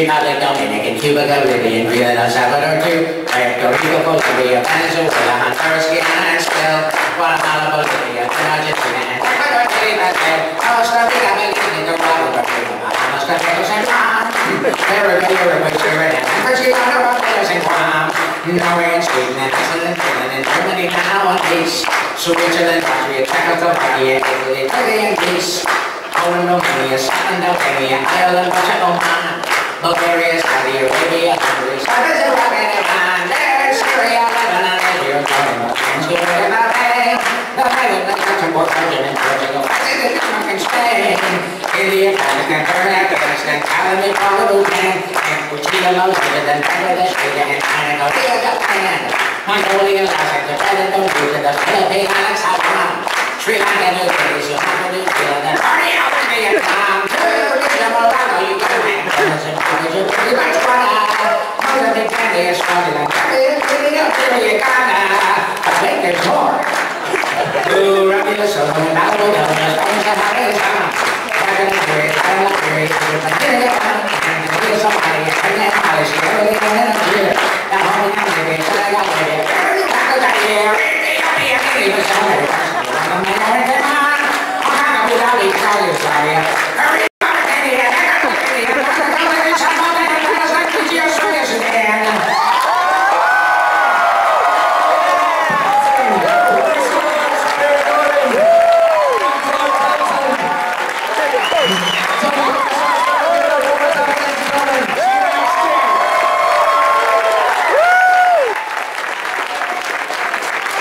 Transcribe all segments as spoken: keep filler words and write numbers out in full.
Republic, Dominican, Cuba, Caribbean, Rio, El Salvador, too. Puerto Rico, Colombia, Venezuela, Honduras, Guyana, and still Guatemala, Bolivia, and Argentina, and Ecuador, Chile, Brazil, Costa Rica, Belize, Nicaragua, Bahamas, Costa San Juan, Paraguay, Uruguay, Suriname, and French Guiana, Barbados, and Guam. Norway and Sweden, and Iceland, and Finland, and Germany, now one piece. Switzerland, Austria, Czechoslovakia, Italy, Turkey, and Greece. Poland, Romania, Scotland, Albania, Ireland, Russia, Oman, Bulgaria, Saudi Arabia, Hungary, Cyprus, Iraq, and Iran. There's Syria, Lebanon, Israel, Jordan, Venezuela, Bahrain, the Highlands, Luxembourg, Belgium, and Portugal, France, and Denmark, and Spain. India, Pakistan, Afghanistan, Thailand, Nepal, Bhutan, Cambodia, Malaysia, then Bangladesh, India, and China, Korea, Japan, Mongolia, Laos, Japan, Indonesia, the Philippines, and Taiwan, Sri Lanka, New Zealand, Singapore, New Zealand, and Borneo, and Vietnam. Malaysia, Morocco, Uganda, Indonesia, Malaysia, Botswana, Mozambique, Zambia, Swaziland, Zambia, Kenya, Australia, Ghana. I think there's more. Ooh, Rocky, the Solo, and Alabama, the Spanish, and Hawaii, Nigeria, Thailand, Nigeria, Nigeria, Nigeria, Somalia, Kenya, Malaysia, Indonesia, and Nigeria. Now, home in Nigeria, Senegal, Nigeria, every back of that year, Ethiopia, Kenya, Somalia, America, man, Abu Dhabi, Saudi Arabia, every back of Kenya, Kenya, Kenya, Somalia, Palestine, Fiji, Australia, Sudan.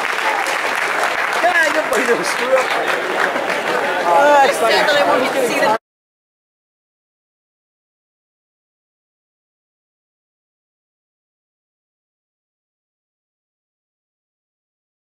Screw up. Uh, it's like,